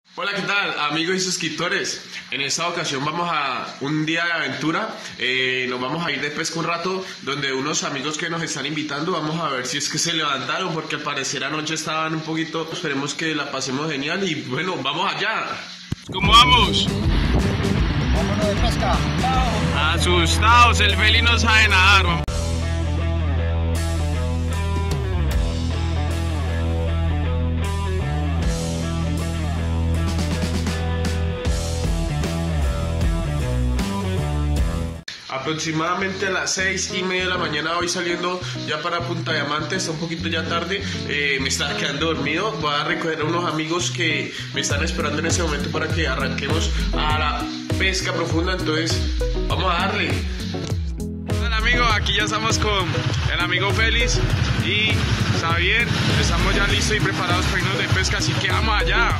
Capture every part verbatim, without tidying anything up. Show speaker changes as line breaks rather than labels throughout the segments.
Hola, ¿qué tal, amigos y suscriptores? En esta ocasión vamos a un día de aventura. eh, Nos vamos a ir de pesca un rato, donde unos amigos que nos están invitando, vamos a ver si es que se levantaron, porque al parecer anoche estaban un poquito. Esperemos que la pasemos genial y bueno, vamos allá. ¿Cómo vamos?
Vámonos de pesca.
Asustados, el Feli no sabe nadar. Aproximadamente a las seis y media de la mañana voy saliendo ya para Punta Diamante. Está un poquito ya tarde, eh, me estaba quedando dormido. Voy a recoger a unos amigos que me están esperando en ese momento para que arranquemos a la pesca profunda. Entonces vamos a darle. Hola amigos, aquí ya estamos con el amigo Félix y Xavier. Estamos ya listos y preparados para irnos de pesca, así que vamos allá.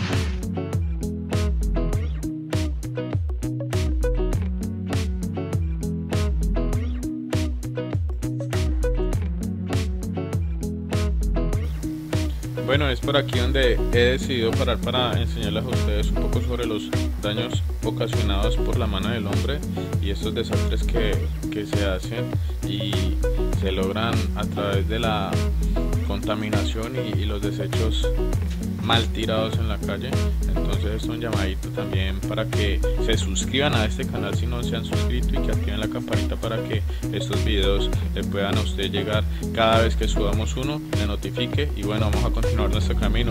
Bueno, es por aquí donde he decidido parar para enseñarles a ustedes un poco sobre los daños ocasionados por la mano del hombre y estos desastres que, que se hacen y se logran a través de la contaminación y, y los desechos mal tirados en la calle. Entonces es un llamadito también para que se suscriban a este canal si no se han suscrito y que activen la campanita para que estos videos le puedan a usted llegar cada vez que subamos uno, le notifique. Y bueno, vamos a continuar nuestro camino.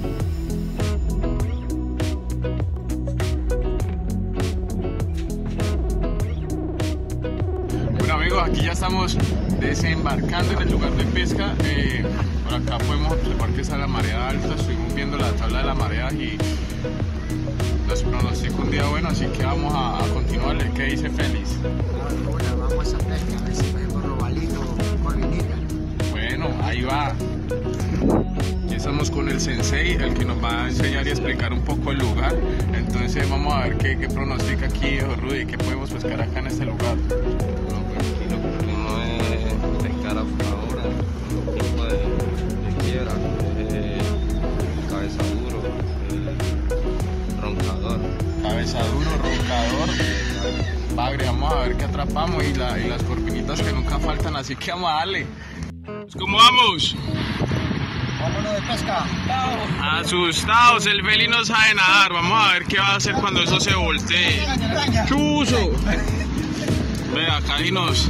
Bueno amigos, aquí ya estamos desembarcando en el lugar de pesca. eh, por acá podemos observar que está la marea alta. Estuvimos viendo la tabla de la marea y nos pronostica un día bueno, así que vamos a, a continuarle. ¿Qué dice Félix?
Bueno, vamos a pesca, a ver si podemos robalito con corvinita.
Bueno, ahí va. Aquí estamos con el sensei, el que nos va a enseñar y explicar un poco el lugar. Entonces vamos a ver qué, qué pronostica aquí, viejo Rudy, qué podemos pescar acá en este lugar.
Bueno, pues aquí lo que tenemos es pescar ahora, un tipo de, de quiebra, eh, cabeza duro, eh, roncador.
Cabeza duro, roncador, bagre. Vamos a ver qué atrapamos y, la, y las corvinitas que nunca faltan, así que vamos a darle. ¿Cómo vamos?
Vámonos de pesca.
Asustados, el Feli no sabe nadar. Vamos a ver qué va a hacer cuando eso se voltee. ¡Chuzo! Ve, acá y nos...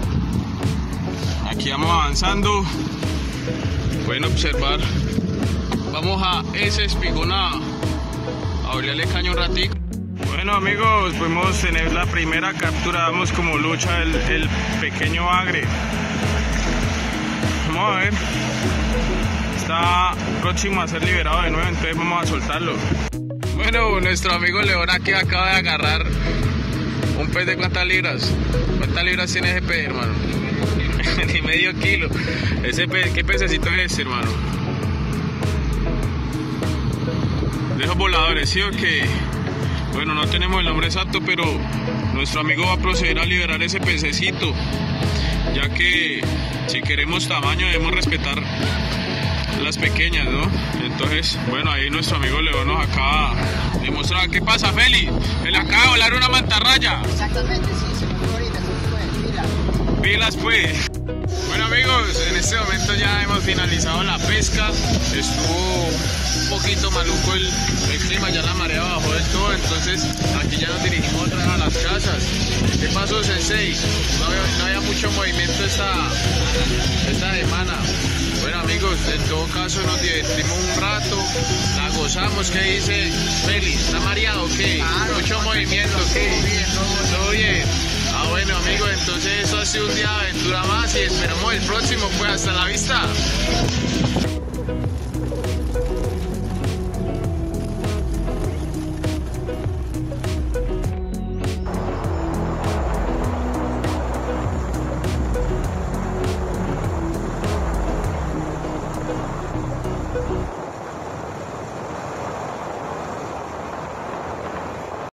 Aquí vamos avanzando. Pueden observar. Vamos a ese espigón a, a olerle caño un ratico. Bueno amigos, podemos tener la primera captura. Vamos como lucha el, el pequeño bagre. Vamos a ver. Está próximo a ser liberado de nuevo, entonces vamos a soltarlo. Bueno, nuestro amigo León aquí acaba de agarrar un pez de cuántas libras. ¿Cuántas libras tiene ese pez, hermano? Ni medio kilo. Ese pez, ¿qué pececito es ese, hermano? De esos voladores, ¿sí o qué? Bueno, no tenemos el nombre exacto, pero nuestro amigo va a proceder a liberar ese pececito, ya que si queremos tamaño debemos respetar las pequeñas, ¿no? Entonces, bueno, ahí nuestro amigo León nos acaba de mostrar. ¿Qué pasa, Feli? Se le acaba de volar una mantarraya.
Exactamente, sí, se me fue ahorita, se me fue, pilas.
Pilas, pues. Bueno amigos, en este momento ya hemos finalizado la pesca. Estuvo un poquito maluco el, el clima, ya la marea bajó del todo, entonces aquí ya nos dirigimos otra vez a las casas. ¿Qué pasó, Sensei? No había, no había mucho movimiento esta, esta semana. Bueno amigos, en todo caso nos divertimos un rato, la gozamos. ¿Qué dice Félix? ¿Está mareado o qué?
Claro,
Mucho movimiento, ¿qué?
todo bien, todo bien.
¿Todo bien? Ah, bueno amigos, entonces eso ha sido un día de aventura más y esperamos el próximo. Pues hasta la vista.